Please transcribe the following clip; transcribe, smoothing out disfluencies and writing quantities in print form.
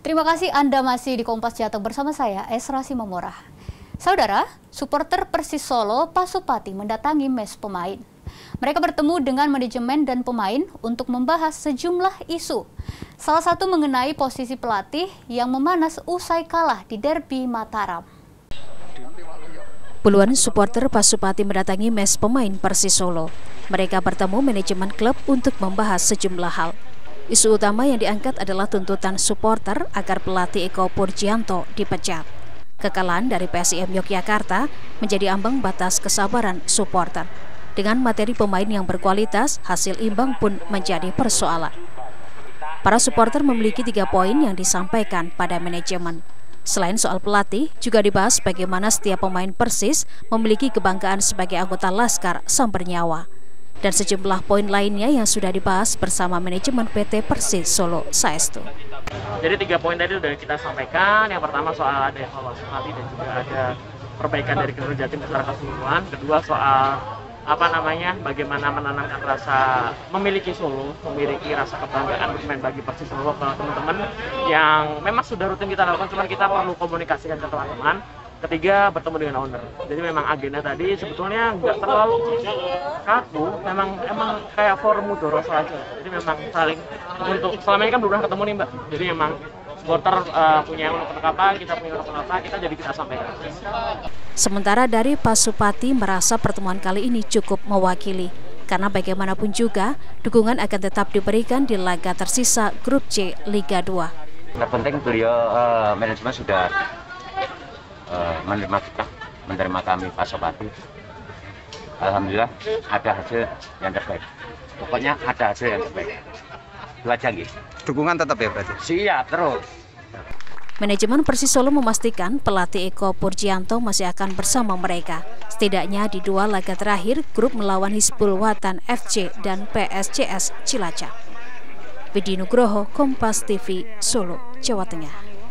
Terima kasih Anda masih di Kompas Jateng bersama saya, Esra Simamorah. Saudara, supporter Persis Solo Pasupati mendatangi mes pemain. Mereka bertemu dengan manajemen dan pemain untuk membahas sejumlah isu. Salah satu mengenai posisi pelatih yang memanas usai kalah di derby Mataram. Puluhan supporter Pasupati mendatangi mes pemain Persis Solo. Mereka bertemu manajemen klub untuk membahas sejumlah hal. Isu utama yang diangkat adalah tuntutan supporter agar pelatih Eko Purjianto dipecat. Kekalahan dari PSIM Yogyakarta menjadi ambang batas kesabaran supporter. Dengan materi pemain yang berkualitas, hasil imbang pun menjadi persoalan. Para supporter memiliki 3 poin yang disampaikan pada manajemen. Selain soal pelatih, juga dibahas bagaimana setiap pemain Persis memiliki kebanggaan sebagai anggota Laskar Samber Nyawa. Dan sejumlah poin lainnya yang sudah dibahas bersama manajemen PT Persis Solo Saestu. Jadi 3 poin tadi sudah kita sampaikan. Yang pertama soal ada evaluasi pelatih dan juga ada perbaikan dari kinerja tim secara keseluruhan. Kedua soal bagaimana menanamkan rasa memiliki Solo, memiliki rasa kebanggaan bermain bagi Persis Solo ke teman-teman yang memang sudah rutin kita lakukan, cuman kita perlu komunikasikan ke teman-teman. Ketiga, bertemu dengan owner. Jadi memang agenda tadi sebetulnya nggak terlalu kaku, memang kayak forum mudoro saja. Jadi memang saling untuk selama ini kan belum pernah ketemu nih Mbak. Jadi memang supporter punya unek apa, kita punya unek apa, jadi kita sampaikan. Sementara dari Pasupati merasa pertemuan kali ini cukup mewakili, karena bagaimanapun juga dukungan akan tetap diberikan di laga tersisa Grup C Liga 2. Terpenting beliau manajemen sudah menerima kami Pasupati. Alhamdulillah ada hasil yang terbaik. Pokoknya ada hasil yang terbaik. Dua janji. Dukungan tetap ya berarti? Siap terus. Manajemen Persis Solo memastikan pelatih Eko Purjianto masih akan bersama mereka. Setidaknya di 2 laga terakhir grup melawan Hizbul Wathan FC dan PSCS Cilacap. Widhi Nugroho, Kompas TV, Solo, Jawa Tengah.